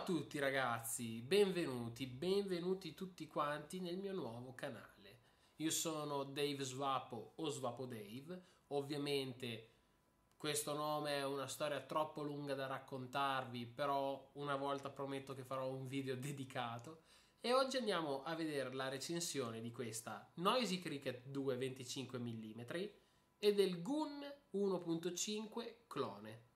tutti ragazzi, benvenuti tutti quanti nel mio nuovo canale. Io sono Dave Svapo o Svapo Dave. Ovviamente questo nome è una storia troppo lunga da raccontarvi, però una volta prometto che farò un video dedicato. E oggi andiamo a vedere la recensione di questa Noisy Cricket 2 25 mm e del Goon 1.5 clone.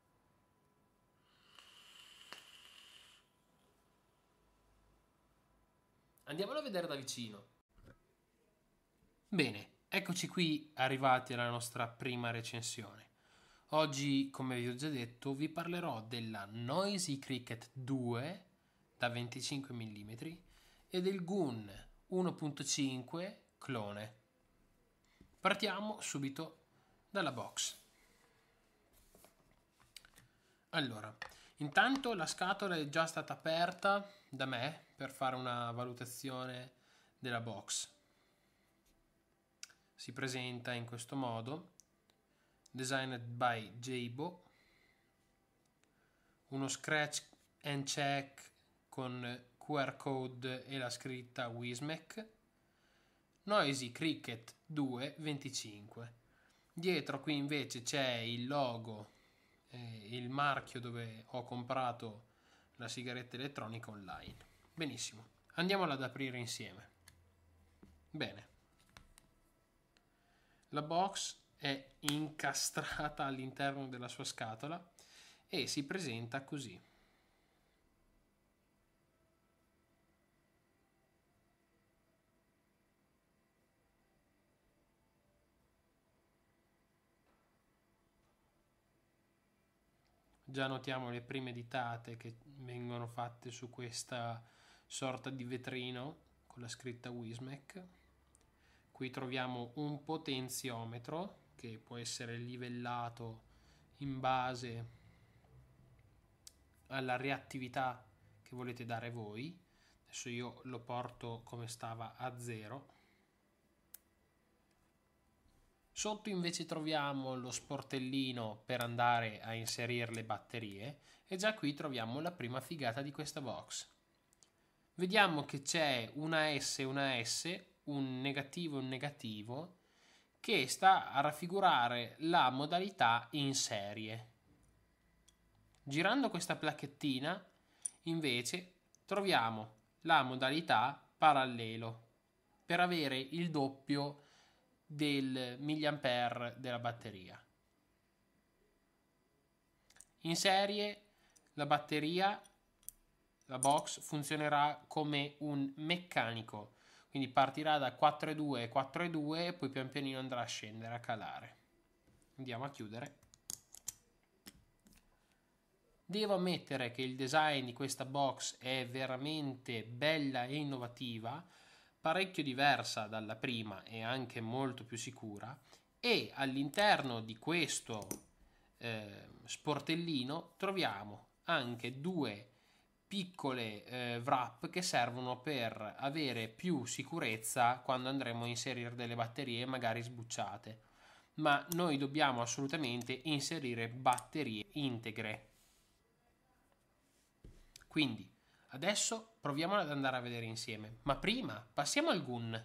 Andiamolo a vedere da vicino. Bene, eccoci qui arrivati alla nostra prima recensione. Oggi, come vi ho già detto, vi parlerò della Noisy Cricket 2 da 25 mm e del Goon 1.5 clone. Partiamo subito dalla box. Allora, intanto la scatola è già stata aperta da me per fare una valutazione della box. Si presenta in questo modo, designed by Jaybo, uno scratch and check con QR code e la scritta Wismec, Noisy Cricket 2 25. Dietro qui invece c'è il logo, il marchio dove ho comprato la sigaretta elettronica online. Benissimo, andiamola ad aprire insieme. Bene. La box è incastrata all'interno della sua scatola e si presenta così. Già notiamo le prime ditate che vengono fatte su questa sorta di vetrino con la scritta Wismec. Qui troviamo un potenziometro che può essere livellato in base alla reattività che volete dare voi. Adesso io lo porto come stava a 0. Sotto invece troviamo lo sportellino per andare a inserire le batterie e già qui troviamo la prima figata di questa box. Vediamo che c'è una S e una S, un negativo e un negativo, che sta a raffigurare la modalità in serie. Girando questa placchettina invece troviamo la modalità parallelo per avere il doppio del milliampere della batteria. In serie la batteria, la box, funzionerà come un meccanico, quindi partirà da 4,2 e 4,2 e poi pian pianino andrà a scendere, a calare. Andiamo a chiudere. Devo ammettere che il design di questa box è veramente bella e innovativa, parecchio diversa dalla prima e anche molto più sicura, e all'interno di questo sportellino troviamo anche due piccole wrap che servono per avere più sicurezza quando andremo a inserire delle batterie magari sbucciate, ma noi dobbiamo assolutamente inserire batterie integre. Quindi adesso proviamo ad andare a vedere insieme, ma prima passiamo al Goon.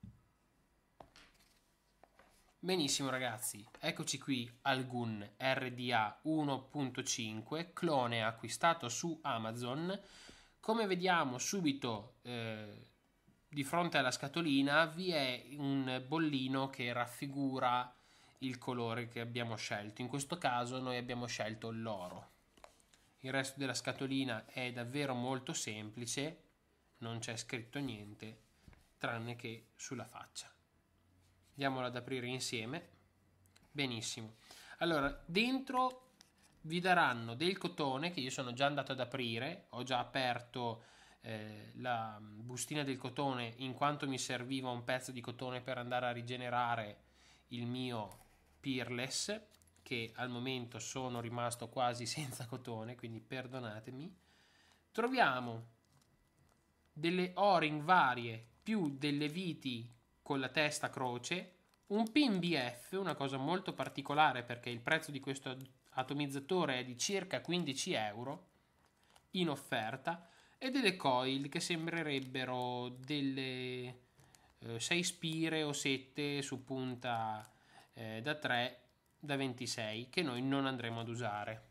Benissimo ragazzi, eccoci qui al Goon RDA 1.5, clone acquistato su Amazon. Come vediamo subito di fronte alla scatolina vi è un bollino che raffigura il colore che abbiamo scelto. In questo caso noi abbiamo scelto l'oro. Il resto della scatolina è davvero molto semplice, non c'è scritto niente tranne che sulla faccia. Andiamola ad aprire insieme. Benissimo. Allora, dentro vi daranno del cotone che io sono già andato ad aprire, ho già aperto la bustina del cotone in quanto mi serviva un pezzo di cotone per andare a rigenerare il mio Peerless, che al momento sono rimasto quasi senza cotone, quindi perdonatemi. Troviamo delle O-ring varie più delle viti con la testa croce, un pin BF, una cosa molto particolare perché il prezzo di questo atomizzatore è di circa 15 euro, in offerta e delle coil che sembrerebbero delle 6 spire o 7 su punta da 3 da 26 che noi non andremo ad usare.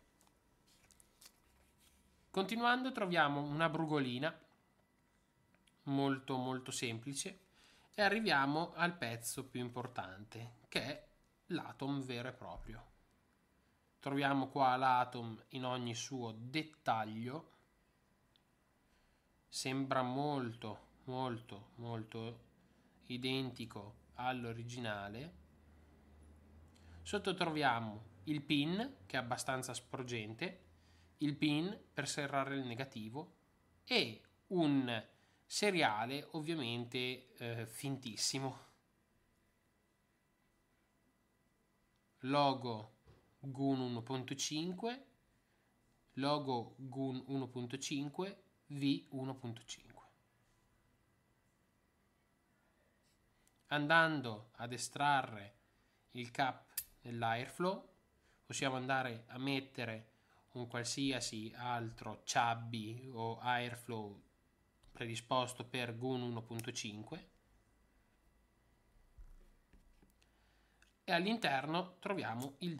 Continuando troviamo una brugolina molto molto semplice e arriviamo al pezzo più importante, che è l'atom vero e proprio. Troviamo qua l'atom in ogni suo dettaglio, sembra molto molto molto identico all'originale. Sotto troviamo il pin, che è abbastanza sporgente, il pin per serrare il negativo e un seriale ovviamente fintissimo. Logo GUN 1.5, logo GUN 1.5, V 1.5. Andando ad estrarre il cap dell'airflow, possiamo andare a mettere un qualsiasi altro chubby o airflow predisposto per GUN 1.5 e all'interno troviamo il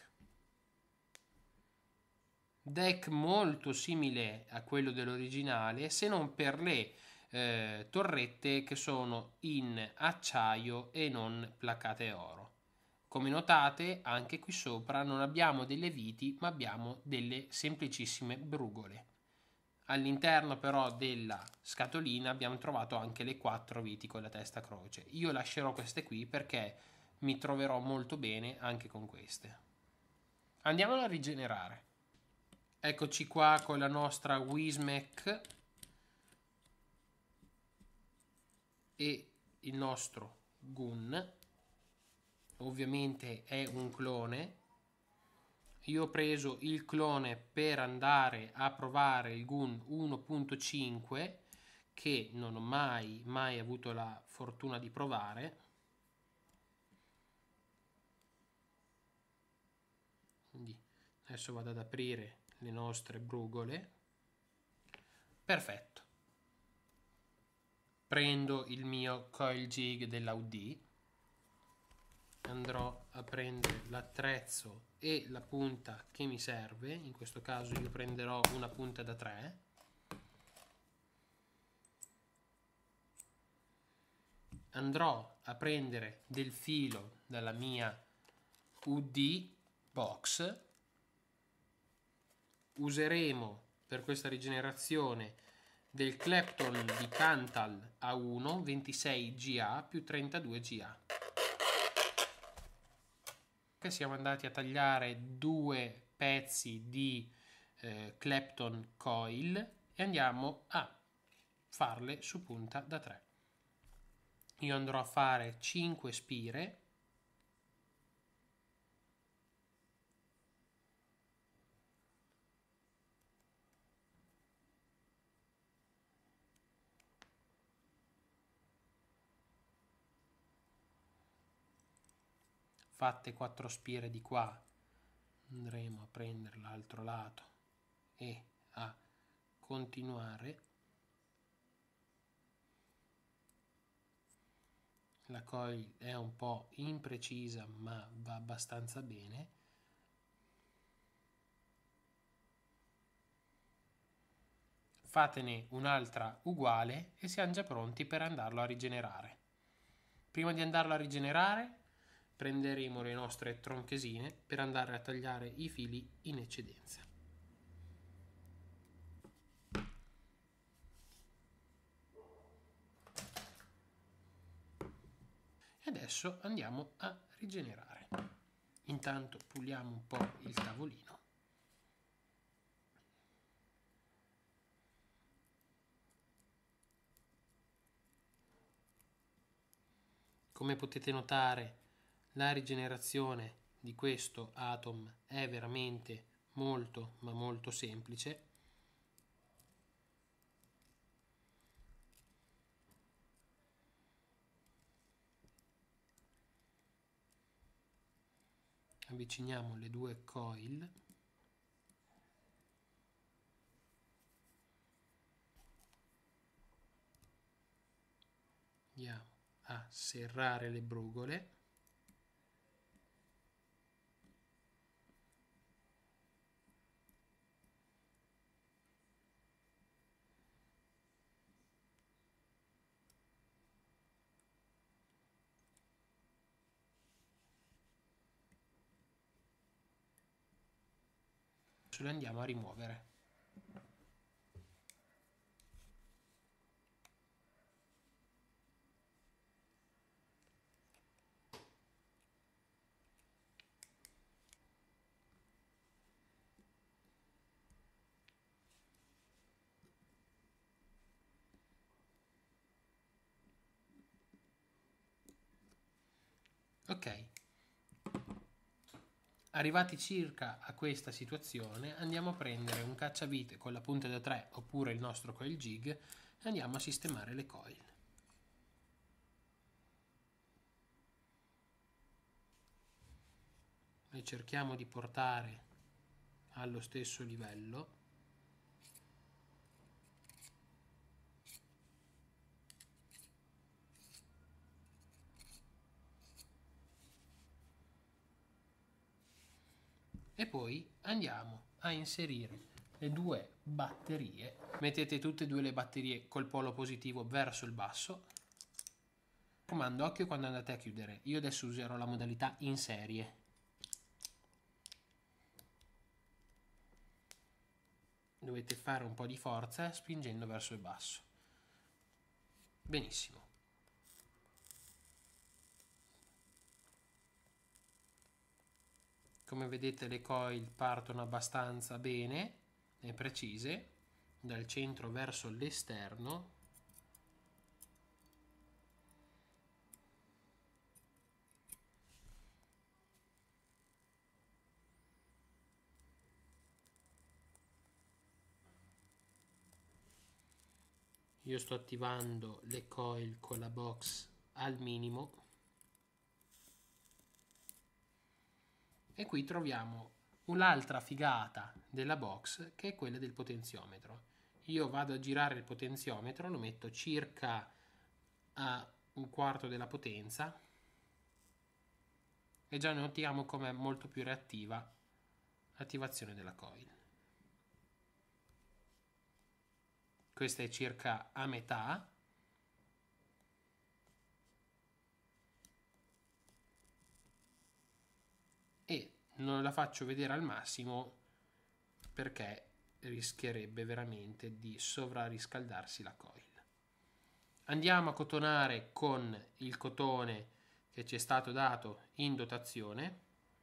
deck molto simile a quello dell'originale, se non per le torrette che sono in acciaio e non placcate oro. Come notate, anche qui sopra non abbiamo delle viti, ma abbiamo delle semplicissime brugole. All'interno però della scatolina abbiamo trovato anche le 4 viti con la testa a croce. Io lascerò queste qui perché mi troverò molto bene anche con queste. Andiamola a rigenerare. Eccoci qua con la nostra Wismec e il nostro GUN. Ovviamente è un clone. Io ho preso il clone per andare a provare il GUN 1.5 che non ho mai avuto la fortuna di provare. Quindi adesso vado ad aprire le nostre brugole. Perfetto. Prendo il mio coil jig dell'Audi, andrò a prendere l'attrezzo e la punta che mi serve. In questo caso io prenderò una punta da 3. Andrò a prendere del filo dalla mia UD box. Useremo per questa rigenerazione del Clapton di Cantal A1 26 GA più 32 GA. Siamo andati a tagliare 2 pezzi di Clapton coil e andiamo a farle su punta da 3. Io andrò a fare 5 spire. Fatte 4 spire di qua, andremo a prendere l'altro lato e a continuare. La coil è un po' imprecisa ma va abbastanza bene. Fatene un'altra uguale e siamo già pronti per andarlo a rigenerare. Prima di andarlo a rigenerare prenderemo le nostre tronchesine per andare a tagliare i fili in eccedenza. E adesso andiamo a rigenerare. Intanto puliamo un po' il tavolino. Come potete notare, la rigenerazione di questo atom è veramente molto ma molto semplice. Avviciniamo le 2 coil Andiamo a serrare le brugole. Ce le andiamo a rimuovere. Ok, arrivati circa a questa situazione, andiamo a prendere un cacciavite con la punta da 3 oppure il nostro coil jig e andiamo a sistemare le coil. Le cerchiamo di portare allo stesso livello. E poi andiamo a inserire le due batterie. Mettete tutte e due le batterie col polo positivo verso il basso. Comando occhio quando andate a chiudere. Io adesso userò la modalità in serie. Dovete fare un po' di forza spingendo verso il basso. Benissimo. Come vedete le coil partono abbastanza bene e precise dal centro verso l'esterno. Io sto attivando le coil con la box al minimo e qui troviamo un'altra figata della box che è quella del potenziometro. Io vado a girare il potenziometro, lo metto circa a un quarto della potenza e già notiamo com'è molto più reattiva l'attivazione della coil. Questa è circa a metà. E non la faccio vedere al massimo perché rischierebbe veramente di sovrariscaldarsi la coil. Andiamo a cotonare con il cotone che ci è stato dato in dotazione.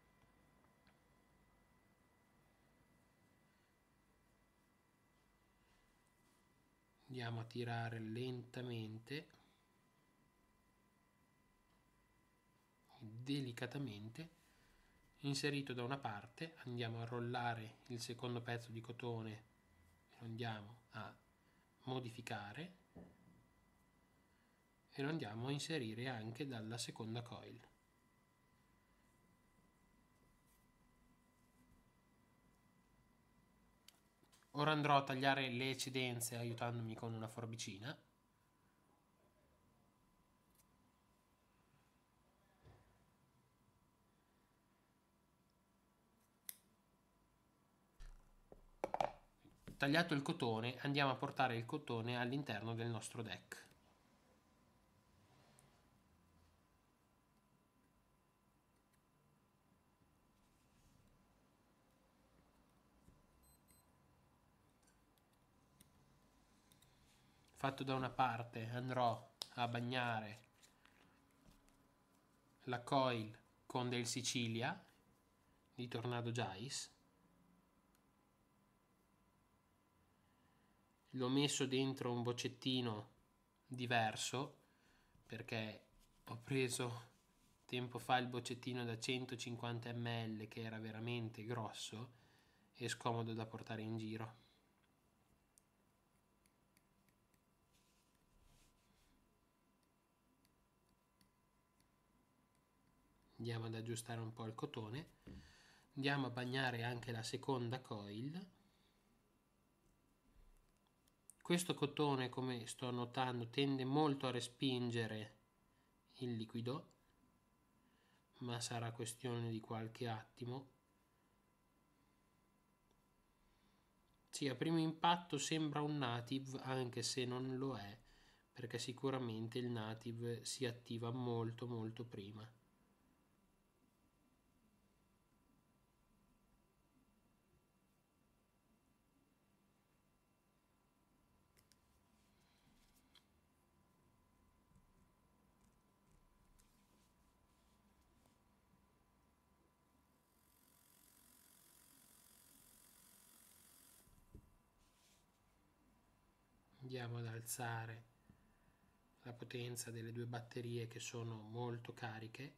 Andiamo a tirare lentamente, delicatamente. Inserito da una parte, andiamo a rollare il secondo pezzo di cotone e lo andiamo a modificare e lo andiamo a inserire anche dalla seconda coil. Ora andrò a tagliare le eccedenze aiutandomi con una forbicina. Tagliato il cotone, andiamo a portare il cotone all'interno del nostro deck. Fatto da una parte, andrò a bagnare la coil con del Sicilia di Tornado Giais. L'ho messo dentro un boccettino diverso perché ho preso tempo fa il boccettino da 150 ml che era veramente grosso e scomodo da portare in giro. Andiamo ad aggiustare un po' il cotone, andiamo a bagnare anche la seconda coil Questo cotone, come sto notando, tende molto a respingere il liquido, ma sarà questione di qualche attimo. Sì, a primo impatto sembra un native, anche se non lo è, perché sicuramente il native si attiva molto molto prima. Andiamo ad alzare la potenza delle due batterie che sono molto cariche.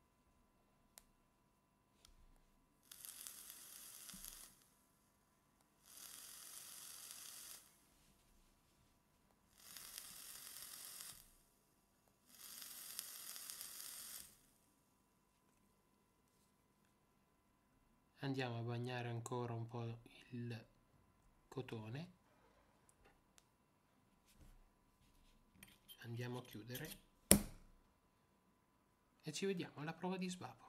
Andiamo a bagnare ancora un po' il cotone. Andiamo a chiudere e ci vediamo alla prova di svapo.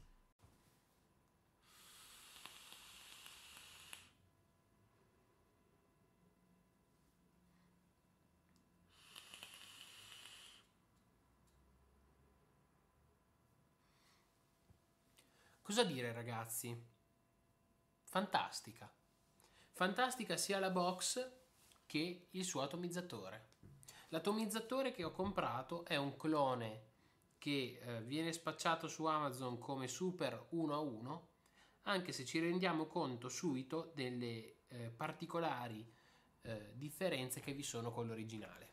Cosa dire, ragazzi? Fantastica. Fantastica sia la box che il suo atomizzatore. L'atomizzatore che ho comprato è un clone che viene spacciato su Amazon come Super 1 a 1, anche se ci rendiamo conto subito delle particolari differenze che vi sono con l'originale.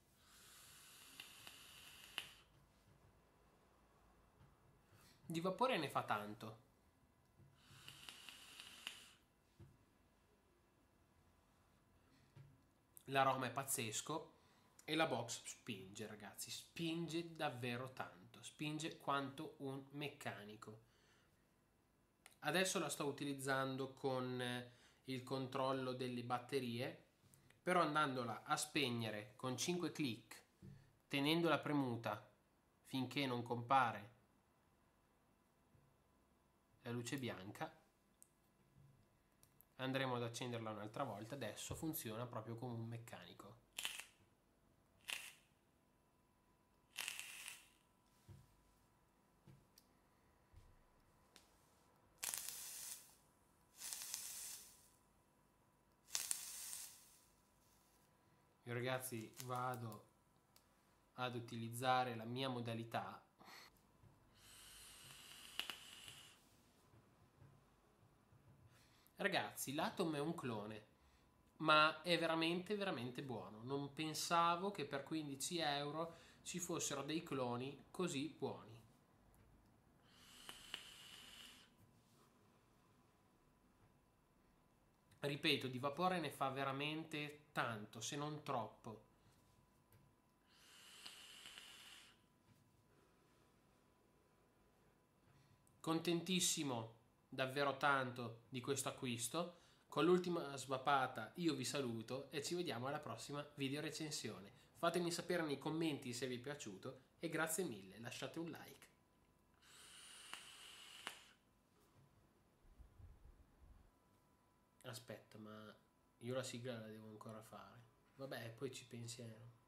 Di vapore ne fa tanto. L'aroma è pazzesco e la box spinge, ragazzi, spinge davvero tanto, spinge quanto un meccanico. Adesso la sto utilizzando con il controllo delle batterie, però andandola a spegnere con 5 clic, tenendola premuta finché non compare la luce bianca, andremo ad accenderla un'altra volta. Adesso funziona proprio come un meccanico. Io, ragazzi, vado ad utilizzare la mia modalità. Ragazzi, l'Atom è un clone, ma è veramente veramente buono. Non pensavo che per 15 euro ci fossero dei cloni così buoni. Ripeto, di vapore ne fa veramente tanto, se non troppo. Contentissimo davvero tanto di questo acquisto. Con l'ultima svapata io vi saluto e ci vediamo alla prossima video recensione. Fatemi sapere nei commenti se vi è piaciuto e grazie mille, lasciate un like. Aspetta, ma io la sigla la devo ancora fare. Vabbè, poi ci pensiamo.